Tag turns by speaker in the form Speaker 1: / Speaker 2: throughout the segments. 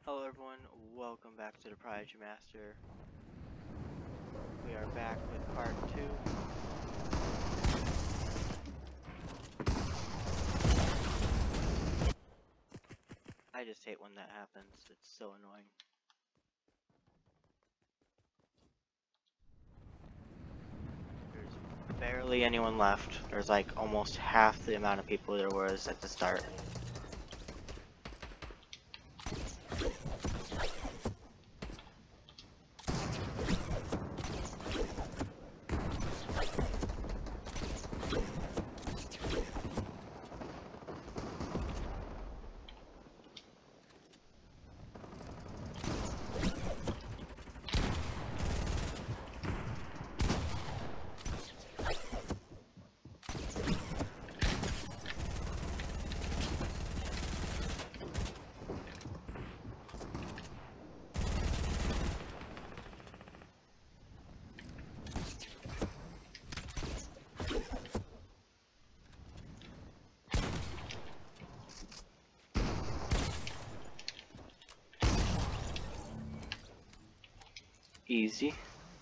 Speaker 1: Hello everyone, welcome back to the Prodigy Master. We are back with part 2. I just hate when that happens, it's so annoying. There's barely anyone left. There's like almost half the amount of people there was at the start. Easy.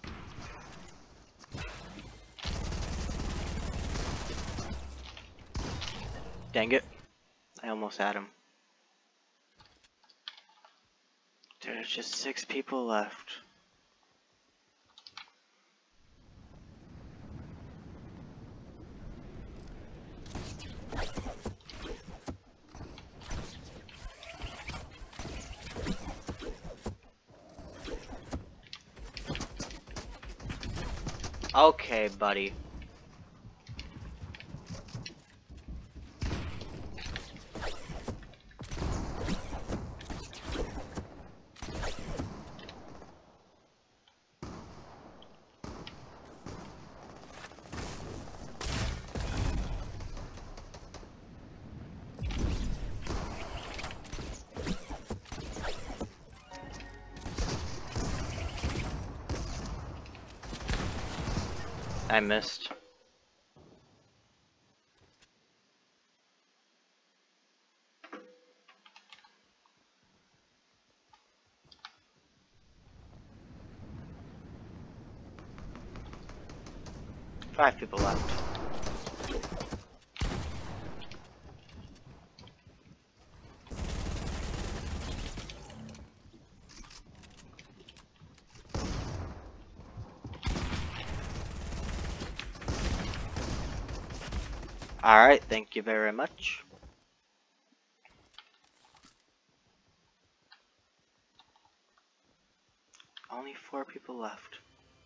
Speaker 1: Dang it. I almost had him. There's just 6 people left. Okay, buddy. I missed. Five people left. Alright, thank you very much. Only 4 people left.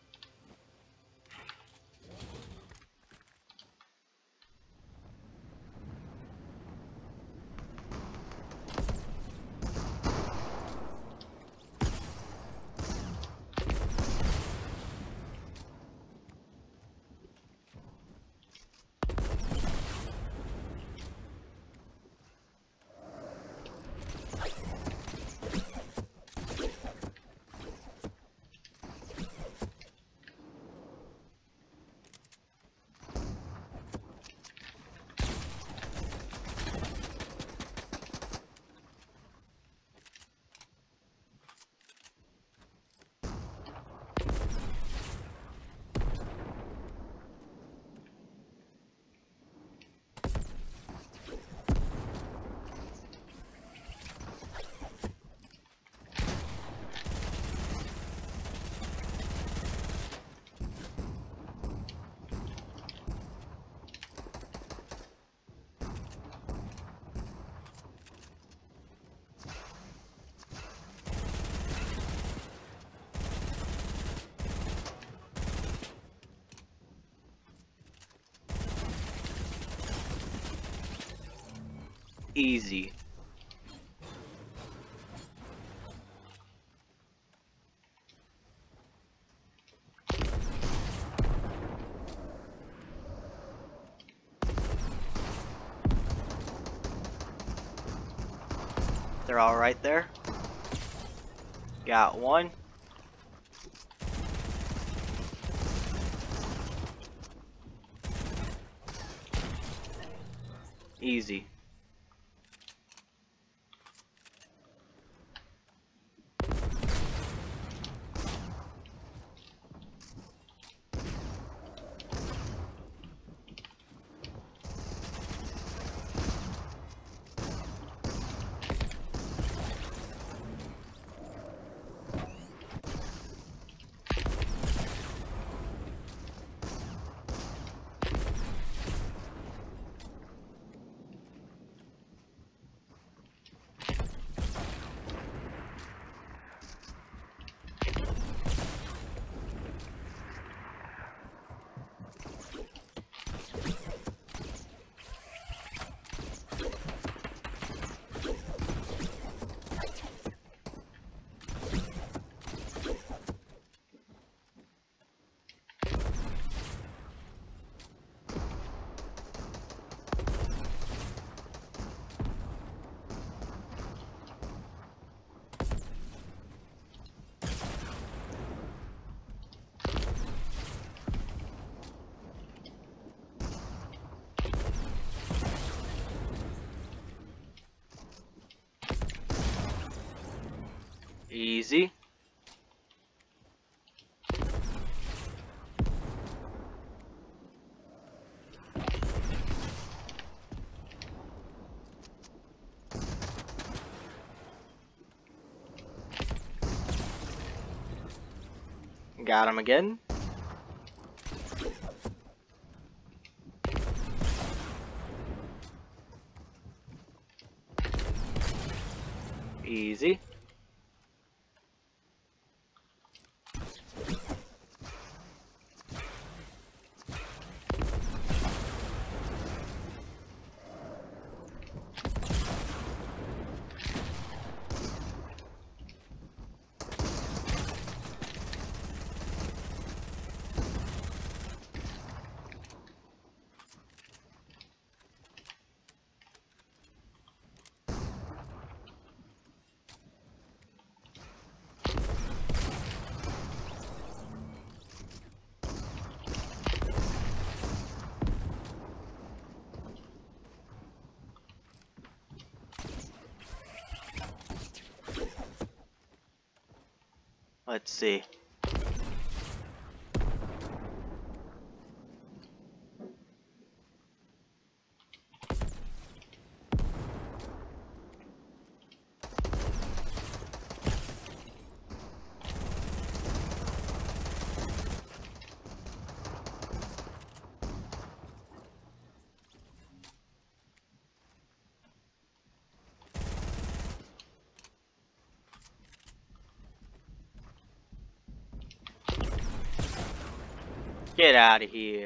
Speaker 1: Easy. They're all right there. Got one. Easy. Easy. Got him again. Easy. Let's see. Get out of here.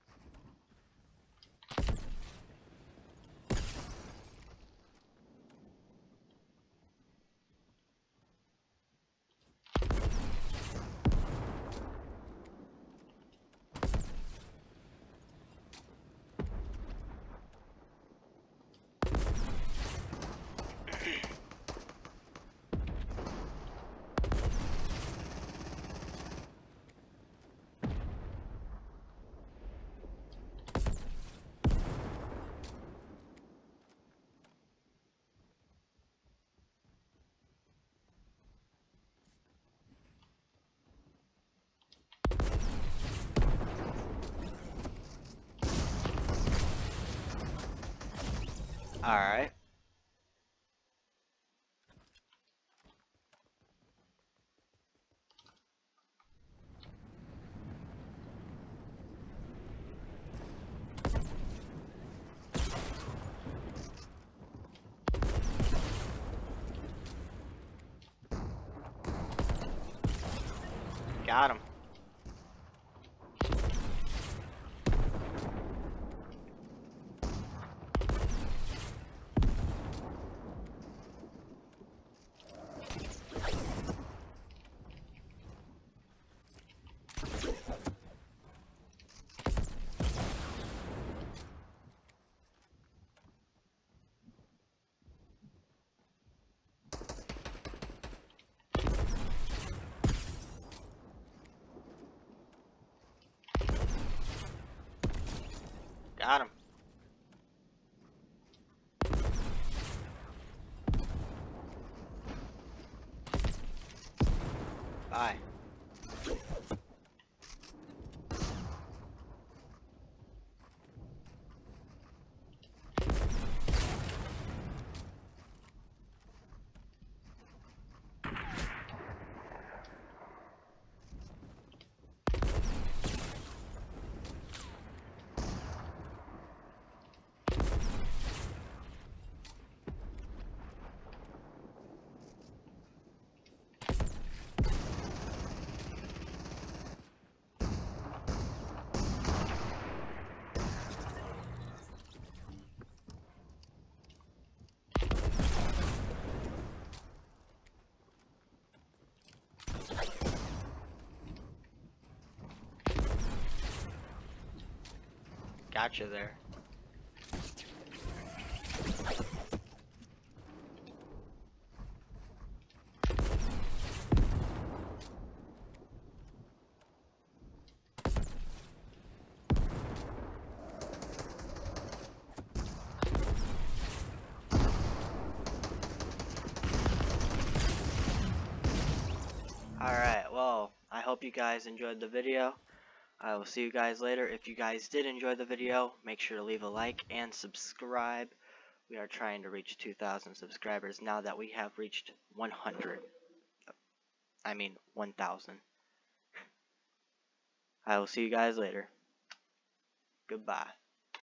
Speaker 1: Alright. Got him. Got him. Bye. Gotcha there. hope you guys enjoyed the video. I will see you guys later. If you guys did enjoy the video, make sure to leave a like and subscribe. We are trying to reach 2,000 subscribers now that we have reached 100. I mean 1,000. I will see you guys later. Goodbye.